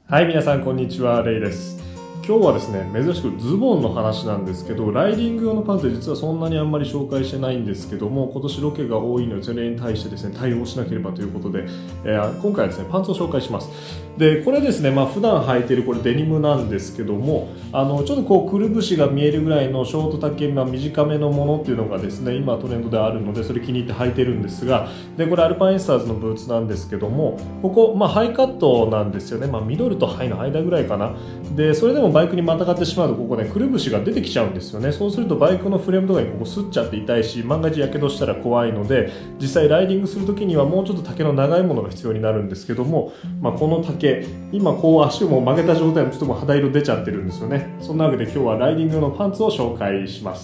はい、皆さんこんにちは、レイです。今日はですね、珍しくズボンの話なんですけど、ライディング用のパンツ実はそんなにあんまり紹介してないんですけども、今年ロケが多いのでそれに対してですね、対応しなければということで、今回はですね、パンツを紹介します。で、これですね、普段履いてるこれデニムなんですけども、ちょっとこうくるぶしが見えるぐらいのショート丈、短めのものっていうのがですね、今トレンドであるので、それ気に入って履いてるんですが、で、これアルパインスターズのブーツなんですけども、ここ、ハイカットなんですよね。ミドルとハイの間ぐらいかな。で、それでもバイクにまたがってしまうと、ここね、くるぶしが出てきちゃうんですよね。そうするとバイクのフレームとかにここ擦っちゃって痛いし、万が一やけどしたら怖いので、実際ライディングするときにはもうちょっと丈の長いものが必要になるんですけども、この丈、今こう足をもう曲げた状態でちょっともう肌色出ちゃってるんですよね。そんなわけで今日はライディング用のパンツを紹介します。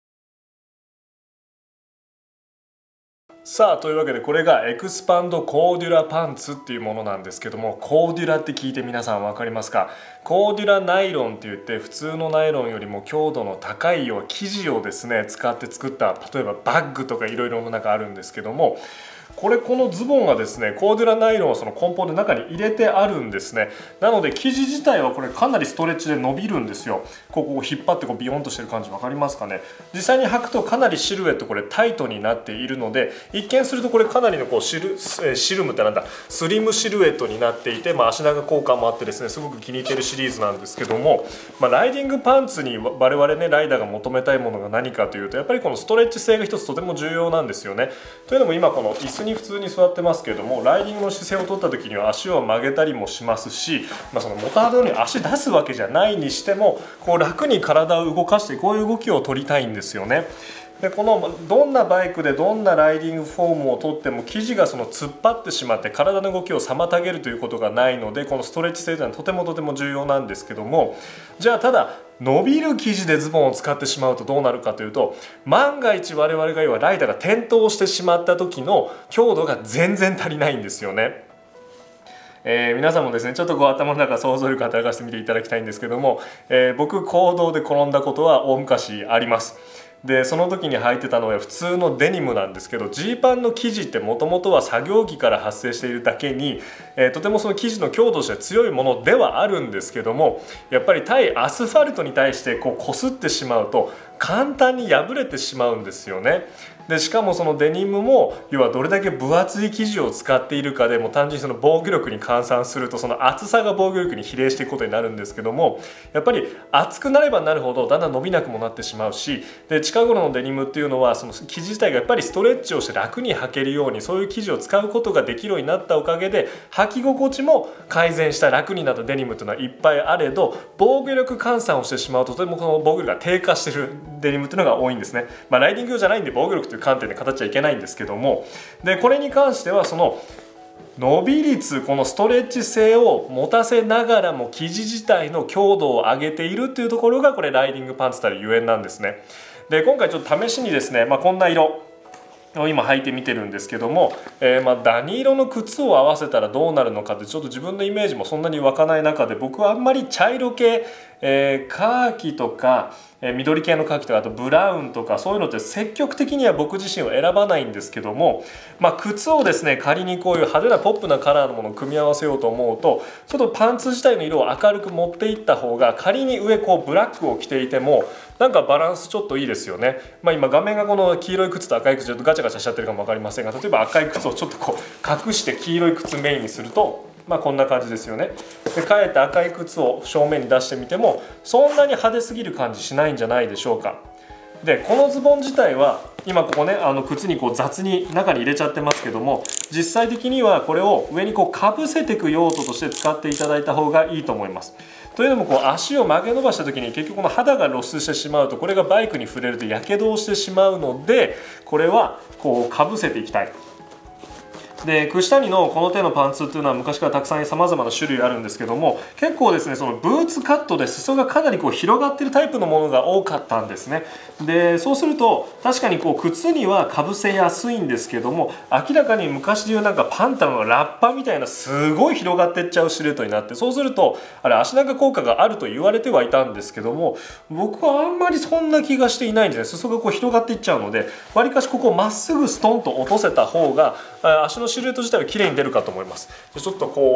さあ、というわけでこれがエクスパンドコーデュラパンツっていうものなんですけども、コーデュラって聞いて皆さん分かりますか？コーデュラナイロンって言って、普通のナイロンよりも強度の高い生地をですね使って作った、例えばバッグとかいろいろの中あるんですけども、このズボンがですねコーデュラナイロンをその梱包で中に入れてあるんですね。なので生地自体はこれかなりストレッチで伸びるんですよ。ここを引っ張ってビヨンとしてる感じ分かりますかね？実際に履くとかなりシルエットこれタイトになっているので、一見するとこれかなりのシルムってなんだスリムシルエットになっていて、足長効果もあってですねすごく気に入っているシリーズなんですけども、ライディングパンツに我々ねライダーが求めたいものが何かというと、やっぱりこのストレッチ性が一つとても重要なんですよね。というのも今この椅子に普通に座ってますけれども、ライディングの姿勢を取った時には足を曲げたりもしますし、その元々に足出すわけじゃないにしてもこう楽に体を動かしてこういう動きを取りたいんですよね。でどんなバイクでどんなライディングフォームをとっても生地が突っ張ってしまって体の動きを妨げるということがないので、このストレッチ性というのはとても重要なんですけども、じゃあただ伸びる生地でズボンを使ってしまうとどうなるかというと、万が一我々がライダーが転倒してしまった時の強度が全然足りないんですよね。皆さんもですねちょっと頭の中想像力働かせてみていただきたいんですけども、僕公道で転んだことは大昔あります。でその時に履いてたのは普通のデニムなんですけど、ジーパンの生地ってもともとは作業着から発生しているだけに、とてもその生地の強度としては強いものではあるんですけども、やっぱり対アスファルトに対して擦ってしまうと簡単に破れてしまうんですよね。でしかもそのデニムも要はどれだけ分厚い生地を使っているかでも単純にその防御力に換算すると、その厚さが防御力に比例していくことになるんですけども、やっぱり厚くなればなるほどだんだん伸びなくもなってしまうし、で近頃のデニムっていうのはその生地自体がやっぱりストレッチをして楽に履けるように、そういう生地を使うことができるようになったおかげで履き心地も改善した楽になったデニムというのはいっぱいあれど、防御力換算をしてしまうととてもこの防御力が低下しているデニムというのが多いんですね。ライディング用じゃないんで防御力という観点で語っちゃいけないんですけども、でこれに関してはその伸び率、このストレッチ性を持たせながらも生地自体の強度を上げているというところがこれライディングパンツたるゆえんなんですね。で今回ちょっと試しにですね、こんな色を今履いてみてるんですけども、何色の靴を合わせたらどうなるのかってちょっと自分のイメージもそんなに湧かない中で、僕はあんまり茶色系、カーキとか緑系のカーキとかあとブラウンとかそういうのって積極的には僕自身は選ばないんですけども、靴をですね仮にこういう派手なポップなカラーのものを組み合わせようと思うと、ちょっとパンツ自体の色を明るく持っていった方が、仮に上ブラックを着ていてもなんかバランスちょっといいですよね。今画面がこの黄色い靴と赤い靴ちょっとガチャガチャしちゃってるかも分かりませんが、例えば赤い靴をちょっと隠して黄色い靴メインにするとこんな感じですよね。でかえって赤い靴を正面に出してみてもそんなに派手すぎる感じしないんじゃないでしょうか。でこのズボン自体は今ここね靴に雑に中に入れちゃってますけども、実際的にはこれを上にかぶせていく用途として使っていただいた方がいいと思います。というのも足を曲げ伸ばした時に結局この肌が露出してしまうと、これがバイクに触れるとやけどをしてしまうので、これはかぶせていきたい。で串谷のこの手のパンツっていうのは昔からたくさんさまざまな種類あるんですけども、結構ですねそのブーツカットで裾がかなり広がってるタイプのものが多かったんですね。でそうすると確かに靴にはかぶせやすいんですけども、明らかに昔でいうパンタロンのラッパみたいなすごい広がっていっちゃうシルエットになって、そうするとあれ足長効果があると言われてはいたんですけども、僕はあんまりそんな気がしていないんですね。裾が広がっていっちゃうので、わりかしここをまっすぐストンと落とせた方が足のシルエット自体は綺麗に出るかと思います。ちょっと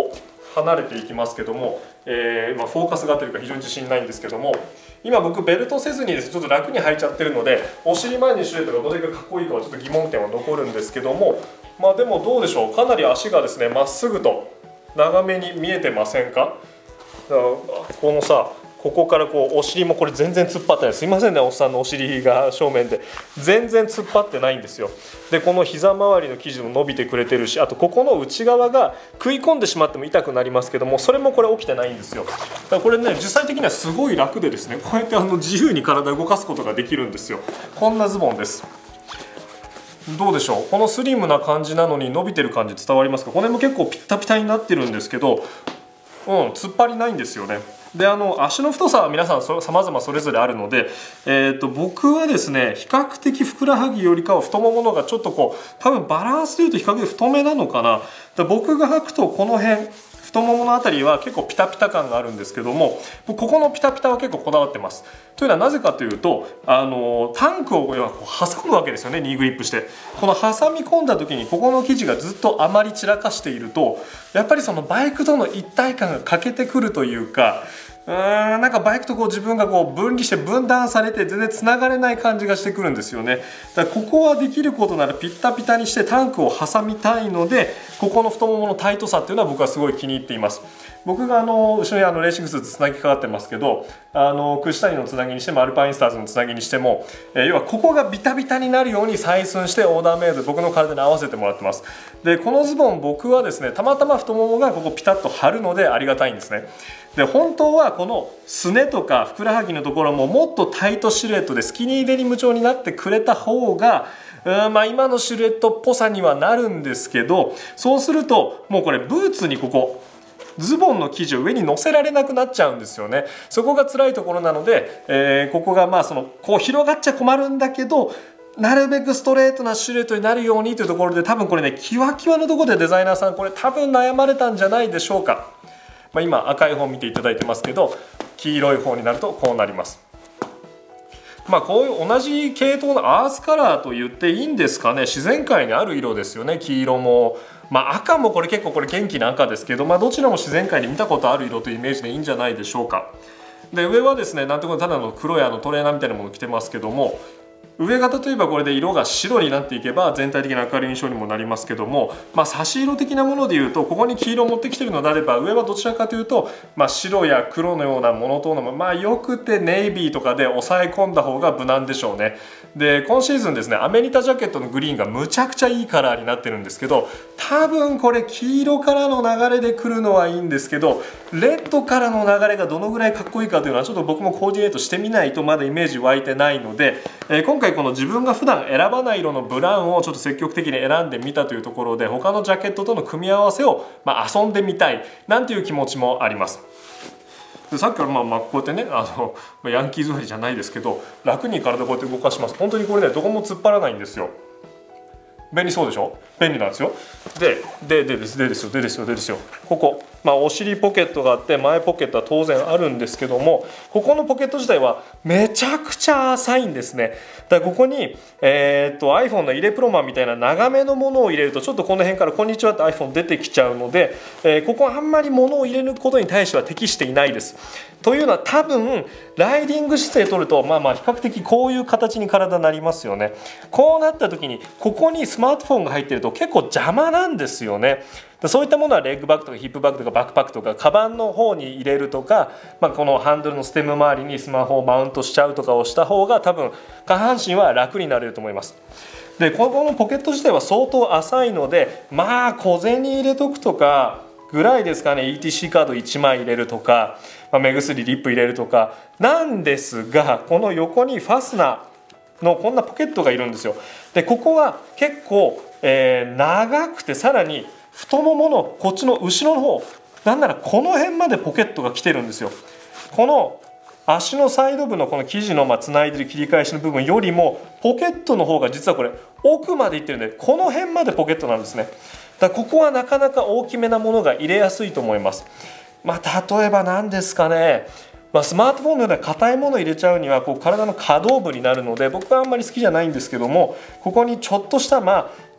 離れていきますけども、フォーカスが合ってるか非常に自信ないんですけども、今僕ベルトせずにですねちょっと楽に履いちゃってるので、お尻前にシルエットがどれだけかっこいいかはちょっと疑問点は残るんですけども、でもどうでしょう、かなり足がですねまっすぐと長めに見えてませんか。だからこのさ、ここからこうお尻もこれ全然突っ張ってない、すいませんねおっさんのお尻が正面で全然突っ張ってないんですよ。でこの膝周りの生地も伸びてくれてるし、あとここの内側が食い込んでしまっても痛くなりますけども、それもこれ起きてないんですよ。だからこれね実際的にはすごい楽でですね、こうやって自由に体を動かすことができるんですよ。こんなズボンです。どうでしょう、このスリムな感じなのに伸びてる感じ伝わりますか。骨も結構ピッタピタになってるんですけど、突っ張りないんですよね。で足の太さは皆さん様々それぞれあるので、僕はですね比較的ふくらはぎよりかは太もものがちょっとこう多分バランスでいうと比較的太めなのかな。で僕が履くとこの辺太もものあたりは結構ピタピタ感があるんですけども、ここのピタピタは結構こだわってます。というのはなぜかというとタンクを挟むわけですよね、ニーグリップして。この挟み込んだ時にここの生地がずっとあまり散らかしていると、やっぱりそのバイクとの一体感が欠けてくるというか、なんかバイクとこう自分がこう分離して分断されて全然つながれない感じがしてくるんですよね。だからここはできることならピッタピタにしてタンクを挟みたいので、ここの太もものタイトさっていうのは僕はすごい気に入っています。僕が後ろにレーシングスーツつなぎかかってますけど、串谷のつなぎにしてもアルパインスターズのつなぎにしても、要はここがビタビタになるように採寸してオーダーメイドで僕の体に合わせてもらってます。でこのズボン僕はですねたまたま太ももがここピタッと張るのでありがたいんですね。で本当はこのすねとかふくらはぎのところももっとタイトシルエットでスキニーデニム調になってくれた方が今のシルエットっぽさにはなるんですけど、そうするともうこれブーツにここズボンの生地を上に乗せられなくなっちゃうんですよね。そこが辛いところなので、ここがこう広がっちゃ困るんだけど、なるべくストレートなシルエットになるようにというところで、多分これねキワキワのところでデザイナーさんこれ多分悩まれたんじゃないでしょうか。今赤い方見ていただいてますけど、黄色い方になるとこうなります。こういう同じ系統のアースカラーと言っていいんですかね。自然界にある色ですよね。黄色も、赤もこれ結構これ元気な赤ですけど、どちらも自然界に見たことある色というイメージでいいんじゃないでしょうか。で上はですねなんとかただの黒いトレーナーみたいなものを着てますけども、上が例えばこれで色が白になっていけば全体的な明るい印象にもなりますけども、差し色的なものでいうとここに黄色を持ってきてるのであれば、上はどちらかというと、白や黒のようなモノトーンのよくてネイビーとかで抑え込んだ方が無難でしょうね。で今シーズンですねアメリカジャケットのグリーンがむちゃくちゃいいカラーになってるんですけど、多分これ黄色からの流れで来るのはいいんですけど、レッドからの流れがどのぐらいかっこいいかというのはちょっと僕もコーディネートしてみないとまだイメージ湧いてないので、今回この自分が普段選ばない色のブラウンをちょっと積極的に選んでみたというところで、他のジャケットとの組み合わせを遊んでみたいなんていう気持ちもあります。でさっきからこうやってねヤンキー座りじゃないですけど楽に体こうやって動かします。本当にこれねどこも突っ張らないんですよ。便利そうでしょ。便利なんですよ。でですよ。ここ、お尻ポケットがあって前ポケットは当然あるんですけども、ここのポケット自体はめちゃくちゃ浅いんですね。だからここに、iPhone の入れプロマンみたいな長めのものを入れるとちょっとこの辺から「こんにちは」って iPhone 出てきちゃうので、ここあんまり物を入れることに対しては適していないです。というのは多分ライディング姿勢取ると比較的こういう形に体になりますよね。こうなった時にここにスマートフォンが入ってると結構邪魔なんですよね。そういったものはレッグバッグとかヒップバッグとかバックパックとかカバンの方に入れるとか、このハンドルのステム周りにスマホをマウントしちゃうとかをした方が多分下半身は楽になれると思います。でこのポケット自体は相当浅いので小銭入れとくとかぐらいですかね。 ETC カード1枚入れるとか、目薬リップ入れるとかなんですが、この横にファスナーのこんなポケットがいるんですよ。でここは結構、長くてさらに太もものこっちの後ろの方、なんならこの辺までポケットが来てるんですよ。この足のサイド部のこの生地のつないでる切り返しの部分よりもポケットの方が実はこれ奥までいってるんで、この辺までポケットなんですね。だからここはなかなか大きめなものが入れやすいと思います。例えば何ですかね、スマートフォンのような硬いものを入れちゃうにはこう体の可動部になるので僕はあんまり好きじゃないんですけども、ここにちょっとした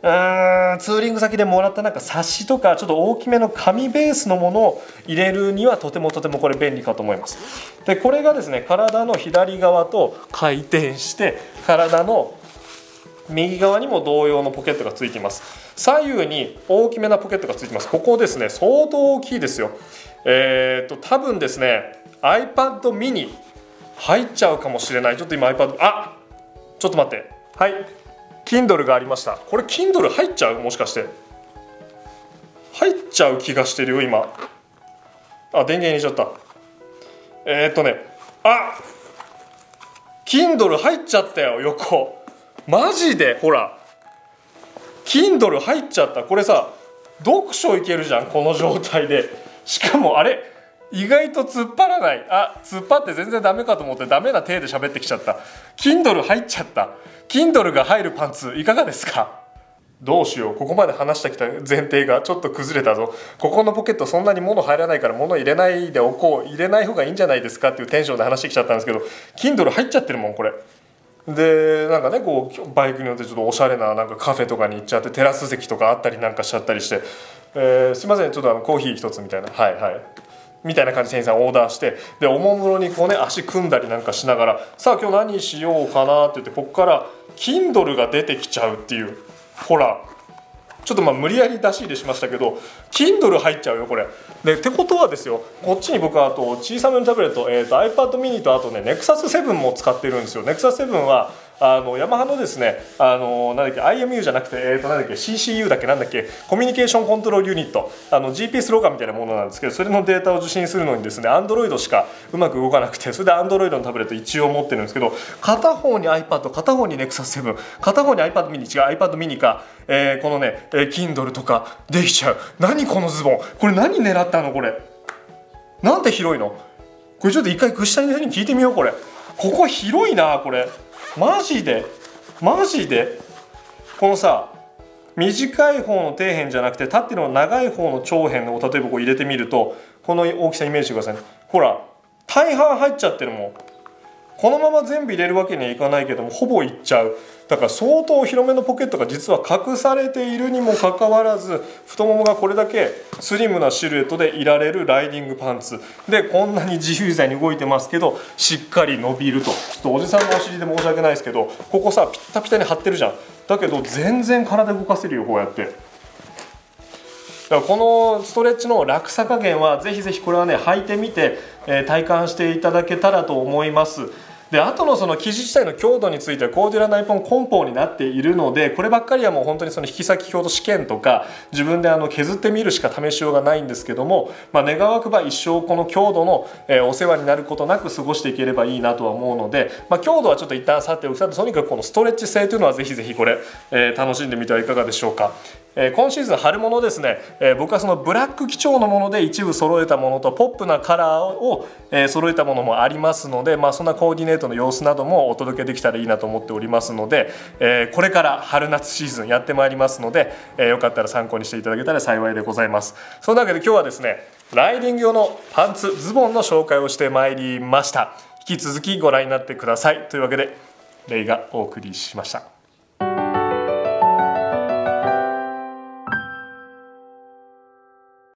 ツーリング先でもらったなんか冊子とかちょっと大きめの紙ベースのものを入れるにはとてもこれ便利かと思います。でこれがですね、体の左側と回転して体の右側にも同様のポケットがついています。左右に大きめなポケットがついています。ここですね、相当大きいですよ。多分ですね iPad mini 入っちゃうかもしれない。ちょっと今 iPad ちょっと待って、はい、Kindle がありました。これ Kindle 入っちゃう？もしかして入っちゃう気がしてるよ今。電源入れちゃった。Kindle 入っちゃったよ横。マジでほら Kindle 入っちゃった。これさ読書いけるじゃんこの状態で。しかもあれ意外と突っ張らない。突っ張って全然ダメかと思ってダメな体で喋ってきちゃった。 Kindle 入っちゃった。 Kindle が入るパンツいかがですか？どうしよう、ここまで話してきた前提がちょっと崩れたぞ。ここのポケットそんなに物入らないから物入れないでおこう、入れない方がいいんじゃないですかっていうテンションで話してきちゃったんですけど Kindle 入っちゃってるもんこれで。なんかねこうバイクに乗ってちょっとおしゃれななんかカフェとかに行っちゃってテラス席とかあったりなんかしちゃったりして、すいませんちょっとコーヒー一つみたいなみたいな感じで店員さんオーダーして、でおもむろにこうね足組んだりなんかしながら、さあ今日何しようかなって言ってここから Kindle が出てきちゃうっていう。ほらちょっと無理やり出し入れしましたけど Kindle 入っちゃうよこれで。ってことはですよ、こっちに僕はあと小さめのタブレット、iPad mini とあとね Nexus 7も使ってるんですよ。 Nexus 7はヤマハのですねなんだっけ IMU じゃなくてなんだっけ CCU だっけなんだっけコミュニケーションコントロールユニットGPS ローカーみたいなものなんですけど、それのデータを受信するのにですね Android しかうまく動かなくて、それで Android のタブレット一応持ってるんですけど、片方に iPad 片方に Nexus 7片方に iPad mini 違う iPad mini か、このね Kindle とかできちゃう。何このズボン、これ何狙ったのこれ。なんて広いのこれ。ちょっと一回串谷の人に聞いてみよう。ここ広いなこれ。マジでこのさ短い方の底辺じゃなくて縦の長い方の長辺を例えばこう入れてみると、この大きさイメージしてくださいね。ほら大半入っちゃってるもん。このまま全部入れるわけにはいかないけどもほぼいっちゃう。だから相当広めのポケットが実は隠されているにもかかわらず、太ももがこれだけスリムなシルエットでいられるライディングパンツで、こんなに自由自在に動いてますけどしっかり伸びると。ちょっとおじさんのお尻で申し訳ないですけど、ここさピッタピタに張ってるじゃん。だけど全然体動かせるよこうやって。だからこのストレッチの楽さ加減はぜひぜひこれはね履いてみて、体感していただけたらと思います。であとのその生地自体の強度についてはコーデュラナイポン梱包になっているので、こればっかりはもう本当にその引き先表と試験とか自分で削ってみるしか試しようがないんですけども、願わくば一生この強度のお世話になることなく過ごしていければいいなとは思うので、強度はちょっと一旦さておくと、とにかくこのストレッチ性というのはぜひぜひこれ、楽しんでみてはいかがでしょうか。今シーズン春物ですね、僕はそのブラック基調のもので一部揃えたものとポップなカラーを揃えたものもありますので、そんなコーディネートの様子などもお届けできたらいいなと思っておりますので、これから春夏シーズンやってまいりますので、よかったら参考にしていただけたら幸いでございます。そのわけで今日はですねライディング用のパンツズボンの紹介をしてまいりました。引き続きご覧になってください。というわけでレイがお送りしました。